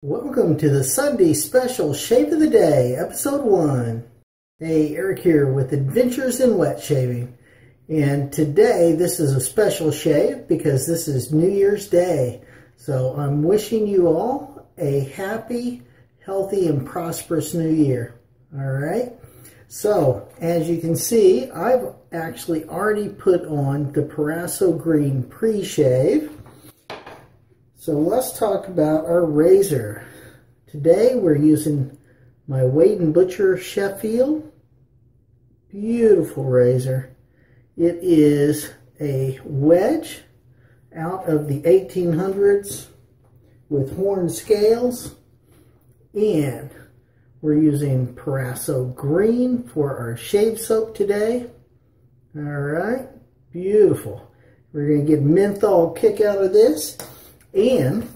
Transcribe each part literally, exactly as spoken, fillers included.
Welcome to the Sunday Special Shave of the Day, Episode one. Hey, Eric here with Adventures in Wet Shaving. And today, this is a special shave because this is New Year's Day. So I'm wishing you all a happy, healthy, and prosperous New Year. Alright? So, as you can see, I've actually already put on the Proraso Green Pre-Shave. So let's talk about our razor. Today we're using my Wade and Butcher Sheffield. Beautiful razor. It is a wedge out of the eighteen hundreds with horn scales. And we're using Proraso Green for our shave soap today. Alright, beautiful. We're going to get menthol kick out of this. And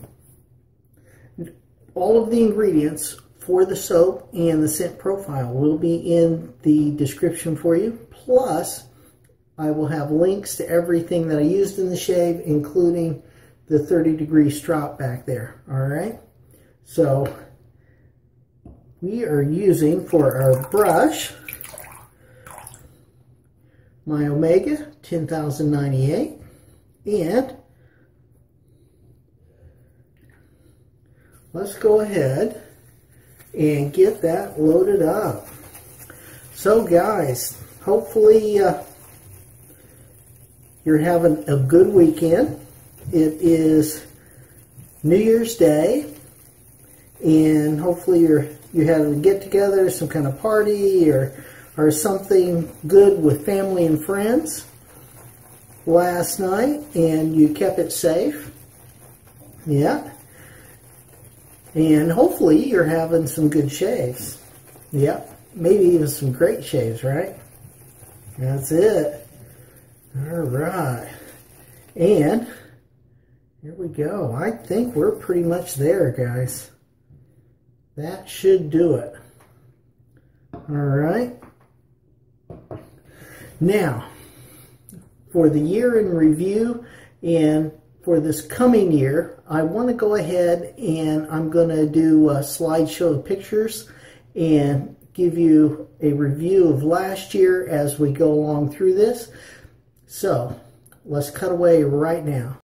all of the ingredients for the soap and the scent profile will be in the description for you. Plus, I will have links to everything that I used in the shave, including the thirty degree strop back there. Alright? So, we are using for our brush my Omega ten thousand ninety-eight, and let's go ahead and get that loaded up. So guys, hopefully uh, you're having a good weekend. It is New Year's Day, and hopefully you're you had a get together, some kind of party or or something good with family and friends last night, and you kept it safe. Yeah. And hopefully you're having some good shaves. Yep. Maybe even some great shaves, right? That's it. Alright. And here we go. I think we're pretty much there, guys. That should do it. Alright. Now, for the year in review and for this coming year, I want to go ahead and I'm going to do a slideshow of pictures and give you a review of last year as we go along through this. So, let's cut away right now.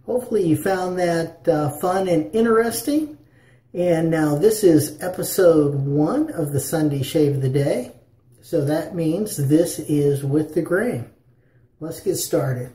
Hopefully you found that uh, fun and interesting. And now this is episode one of the Sunday Shave of the Day. So that means this is with the grain. Let's get started.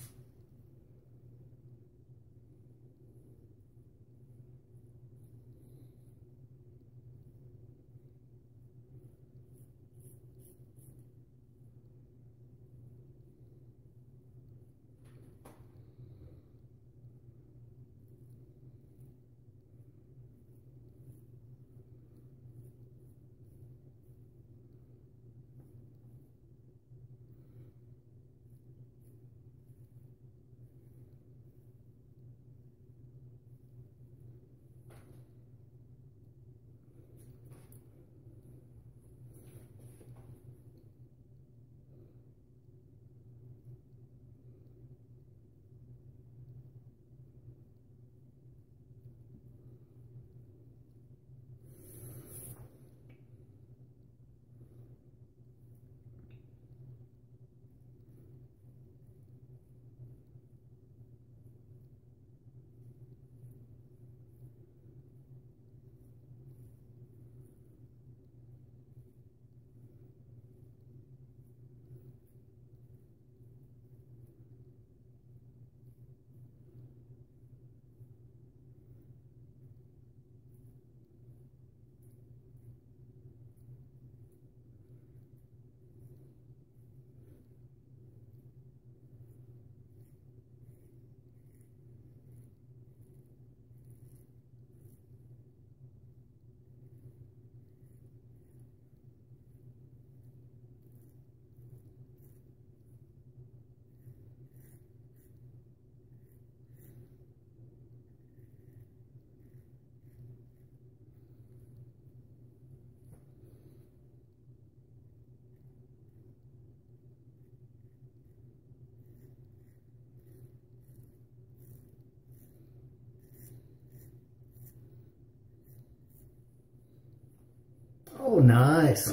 Oh, nice.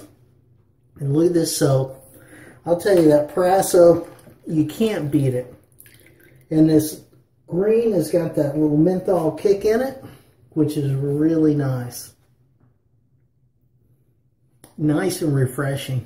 And look at this soap. I'll tell you, that Proraso, you can't beat it. And this green has got that little menthol kick in it, which is really nice. Nice and refreshing.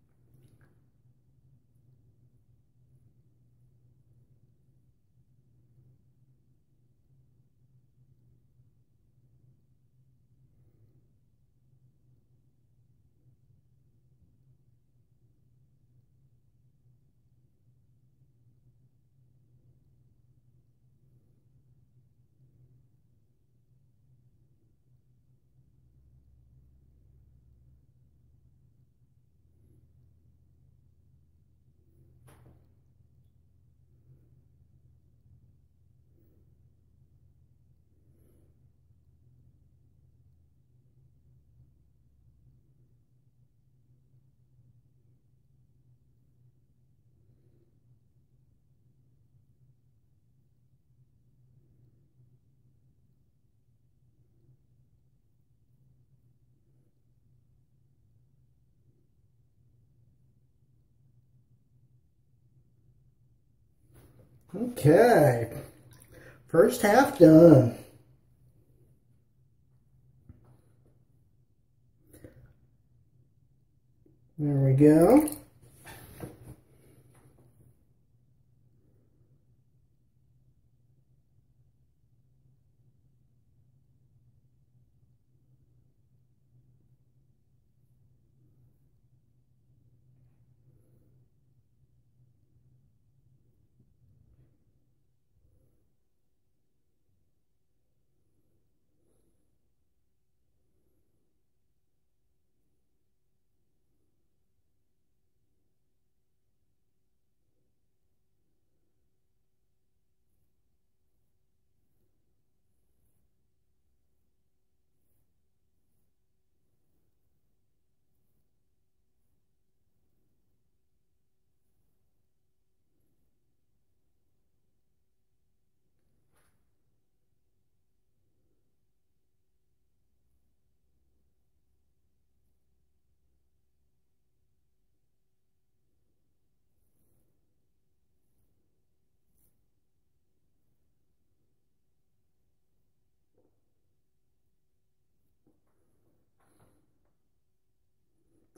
Okay, first half done. There we go.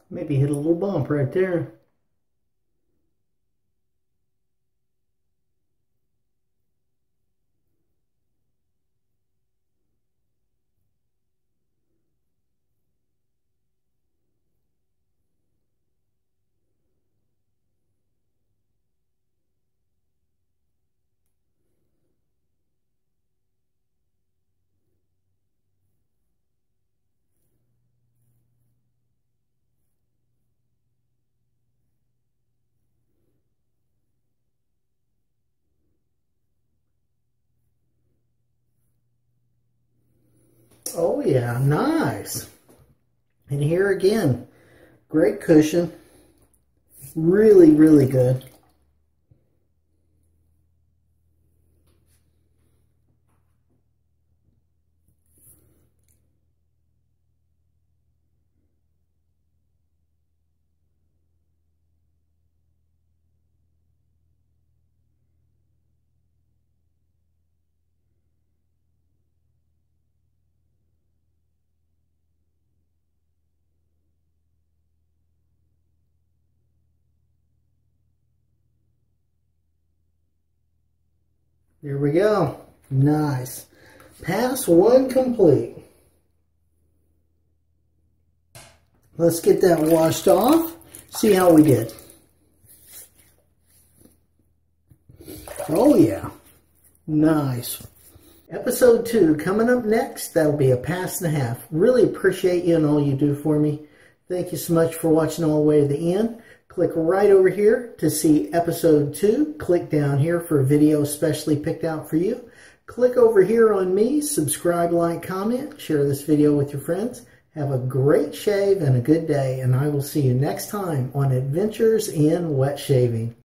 Maybe hit a little bump right there. Oh yeah, nice. And here again, great cushion. Really, really good. There we go. Nice. Pass one complete. Let's get that washed off. See how we did. Oh yeah. Nice. Episode two coming up next. That'll be a pass and a half. Really appreciate you and all you do for me. Thank you so much for watching all the way to the end. Click right over here to see episode two. Click down here for a video specially picked out for you. Click over here on me, subscribe, like, comment, share this video with your friends. Have a great shave and a good day, and I will see you next time on Adventures in Wet Shaving.